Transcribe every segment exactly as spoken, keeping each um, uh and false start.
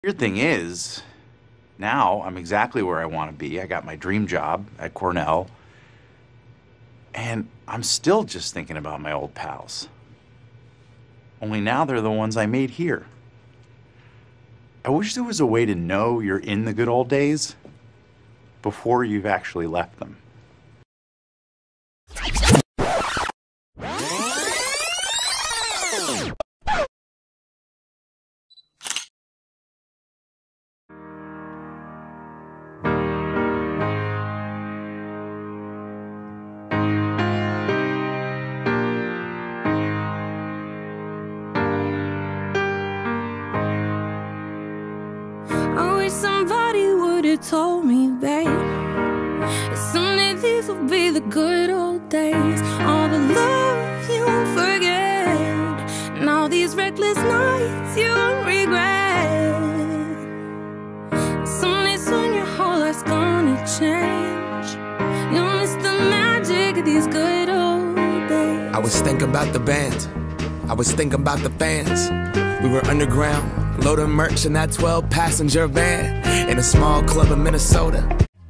Weird thing is, now I'm exactly where I want to be. I got my dream job at Cornell, and I'm still just thinking about my old pals. Only now they're the ones I made here. I wish there was a way to know you're in the good old days before you've actually left them. Somebody would have told me, babe, someday these will be the good old days. All the love you won't forget, and all these reckless nights you won't regret. Someday soon your whole life's gonna change. You'll miss the magic of these good old days. I was thinking about the band, I was thinking about the fans. We were underground, loading merch in that twelve passenger van in a small club in Minnesota.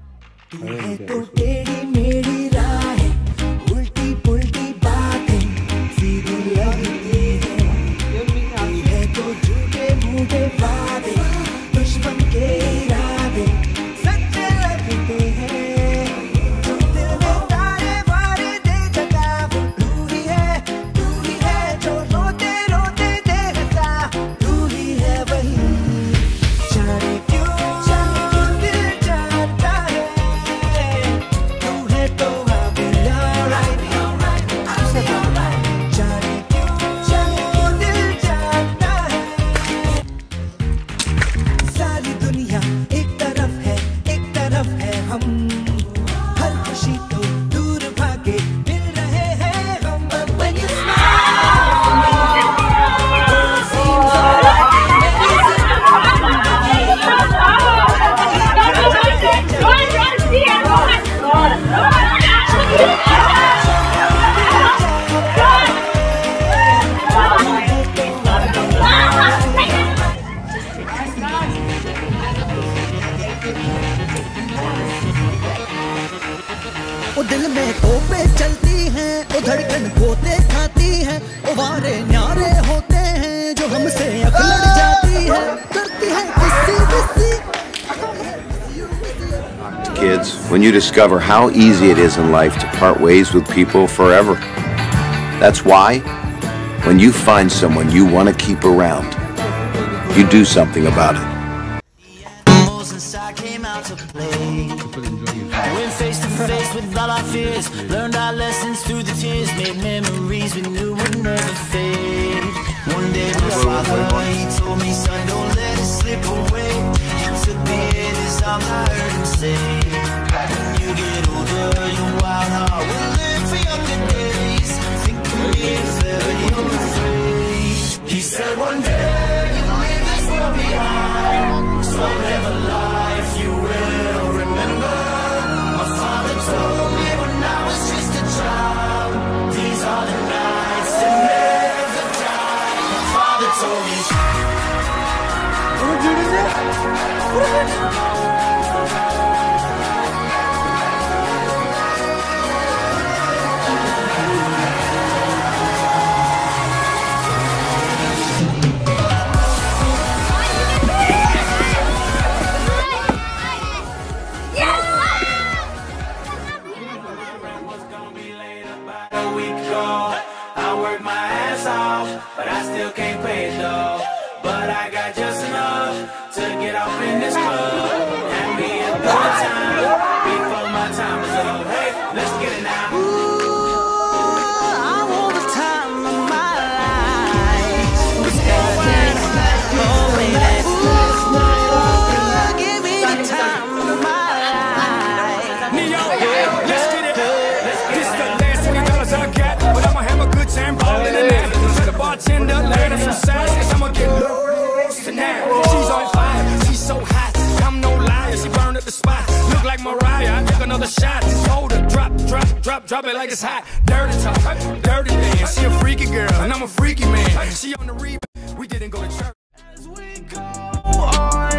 वो दिल में तोपे चलती हैं, वो धड़कन पोते खाती हैं, वो वारे न्यारे होते हैं जो हमसे अकलड़ जाती है, करती है किसी किसी। Kids, when you discover how easy it is in life to part ways with people forever. That's why, when you find someone you want to keep around, you do something about it. Went face to face with all our fears, learned our lessons through the tears, made memories we knew would never fade. One day my father, he told me, son, don't let it slip away. He took me in his arms, I heard him say, when you get older, your wild heart will live for younger days. Think of me if ever you're afraid. He said one day you'll leave this world behind, so live a life you will remember. My father told me when I was just a child, these are the nights that never die. My father told me. But I still can't pay it though. But I got just enough to get off in this club and be a good time before my time is up. Hey, let's get it now. Ooh, I want the time of my life. Let's get it now. Oh, baby. Ooh, give me the time of my life. Neo, let's get it. This is the last twenty dollars I got, but I'ma have a good time balling in there. Bartender, learning some size, cause I'ma get lost tonight. She's on fire, she's so hot, I'm no liar, she burned up the spot. Look like Mariah, I took another shot. Hold her, drop, drop, drop, drop it like it's hot. Dirty talk, dirty dance, she a freaky girl, and I'm a freaky man. She on the rebound, we didn't go to church. As we go on.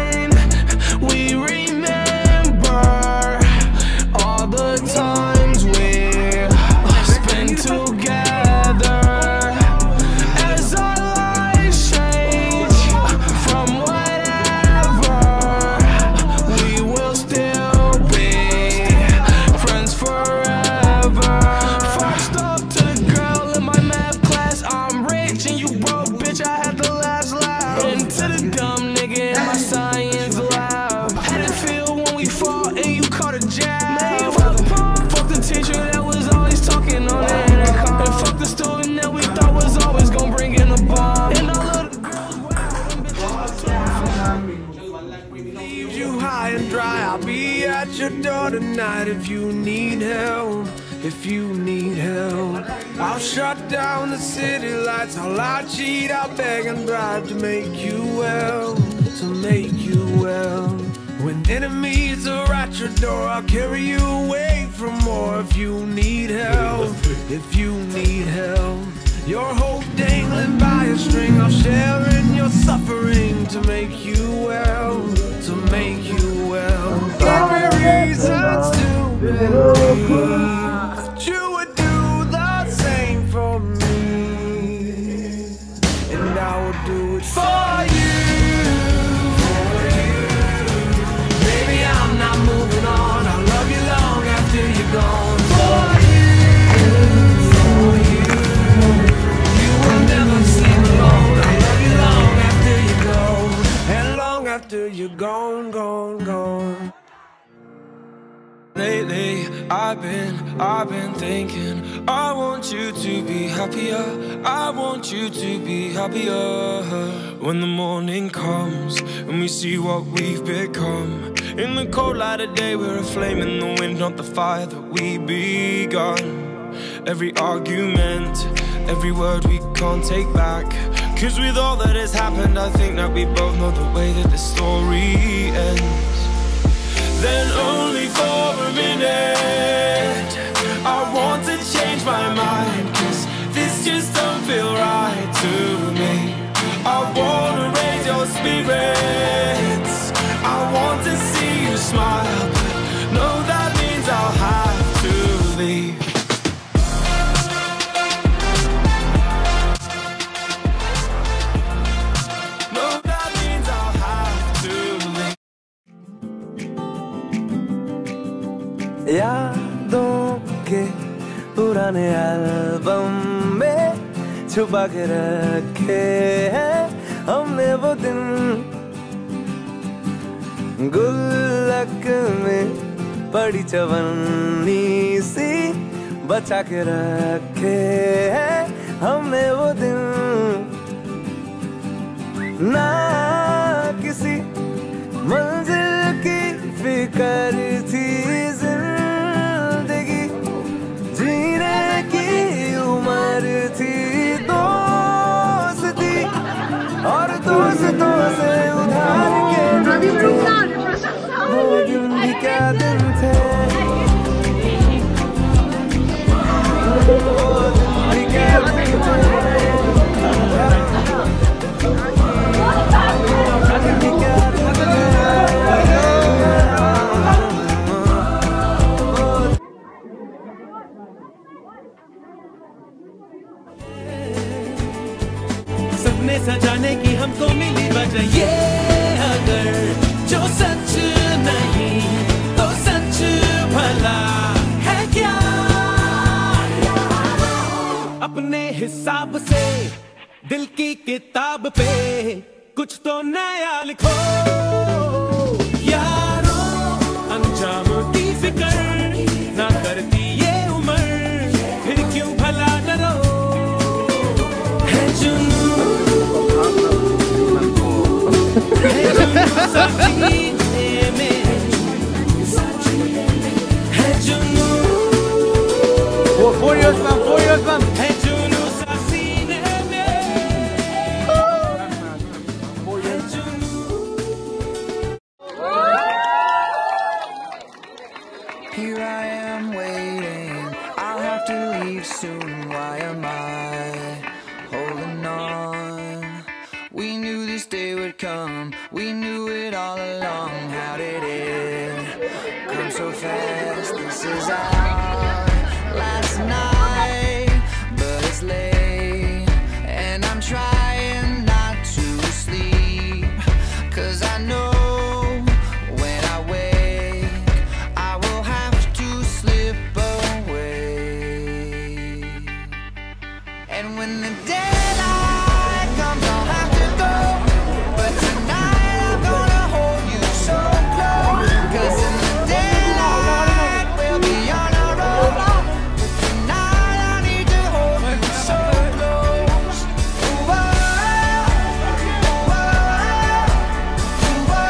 dry. I'll be at your door tonight if you need help. If you need help, I'll shut down the city lights. I'll lie, cheat, I'll beg and bribe to make you well, to make you well. When enemies are at your door, I'll carry you away from more. If you need help, if you need help, your hope dangling by a string, I'll share in your suffering to make you well, to make you well. Give me reasons to believe you would do the same for me, and I will do it for you, for you. Baby, I'm not moving on. I'll love you long after you're gone. For you, for you. You will never seem alone. I'll love you long after you go, and long after you're gone, gone, gone. Lately, I've been, I've been thinking, I want you to be happier, I want you to be happier. When the morning comes, and we see what we've become, in the cold light of day, we're a flame in the wind, not the fire that we begun. Every argument, every word we can't take back, cause with all that has happened, I think that we both know the way that the story ends. Then only for a minute I want to change my mind, cause this just don't feel right to me. I wanna raise your spirits, I want to see you smile, but no, that means I'll have to leave. यादों के पुराने album में छुपा के रखे हैं हमने वो दिन, गुल्लक में पड़ी चवन्नी सी बचा के रखे हैं हमने वो दिन। ना किसी मंजिल की फिक्र थी, जिंदगी जीने की उम्र थी, दोस्ती और दोस्तों से उधार के दिन थे, वो दिन भी क्या दिन थे, वो दिन भी क्या दिन थे। सपने सजाने की हमको मिली वजह, ये अगर जो सच नहीं तो सच भला है क्या। अपने हिसाब से दिल की किताब पे कुछ तो नया लिखो यारो, अंजाम की फिक्र ना करती ये उम्र, फिर क्यों भला डरो। है जुनून, है जुनून सब जीने में, है जुनून, Four, four years, man, four years, man. है जुनून सब सीने में, है जुनून। Here I am waiting, I'll have to leave soon. Why am I holding on? We knew this day would come, we knew it all along. How did it come so fast? This is our last night, but it's late, and I'm trying not to sleep, 'cause I know when I wake I will have to slip away. And when the daylight comes I'll have to go, but tonight I'm gonna hold you so close, 'cause in the daylight we'll be on our own, but tonight I need to hold you so close. Ooh, oh, ooh, oh, ooh, oh.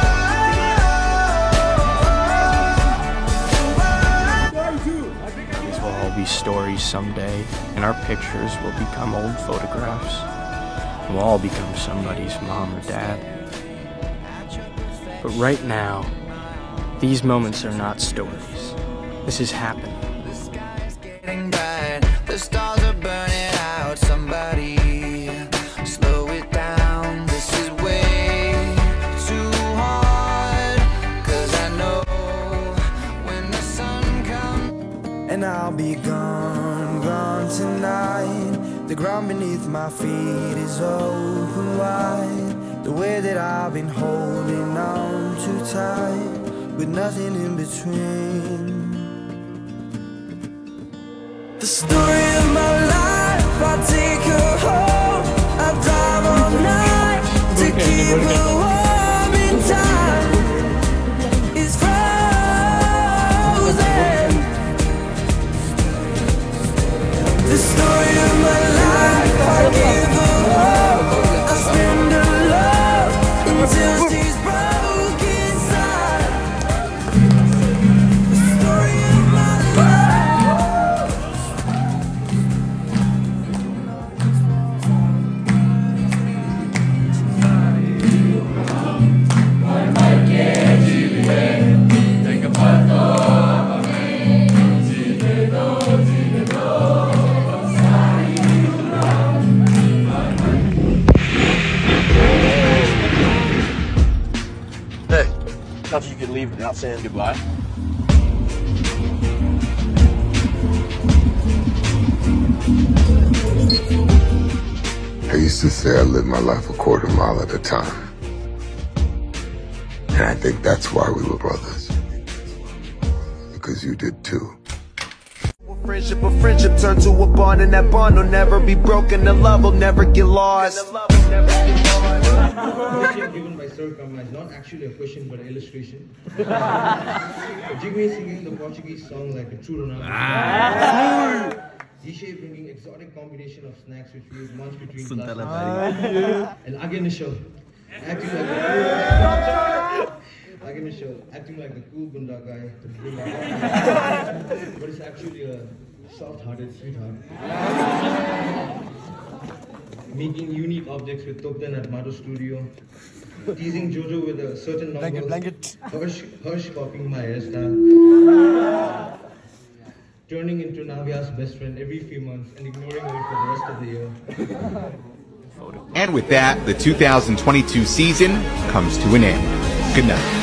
memories someday, and our pictures will become old photographs. We'll all become somebody's mom or dad. But right now, these moments are not stories. This is happening. The sky's getting bright, the stars are burning out. Somebody slow it down. This is way too hard. Cause I know when the sun comes. And I'll be gone, gone tonight. The ground beneath my feet is open wide. The way that I've been holding on too tight, with nothing in between. The story of my life, I take her home. I drive all night to keep her warm in time. It's frozen. The story of my life, I give her hope. I spend her love until she's broke inside. The story of my life. Hey, thought you could leave without saying goodbye. I used to say I lived my life a quarter mile at a time. And I think that's why we were brothers. Because you did too. Friendship, a friendship turned to a bond, and that bond will never be broken. The love will never get lost. Given by Sir Kama is not actually a question but an illustration. Jigme singing the Portuguese song like a true Ronaldo. Dishay bringing exotic combination of snacks which we would munch between classes. And Aganisho acting like a Aganisho acting like the cool gunda guy to bring up, but it's actually a soft-hearted sweetheart. Making unique objects with Topden at Mato Studio. Teasing Jojo with a certain number. Blanket, blanket. Hirsch, Hirsch copying my hairstyle. Turning into Navia's best friend every few months and ignoring her for the rest of the year. And with that, the two thousand twenty-two season comes to an end. Good night.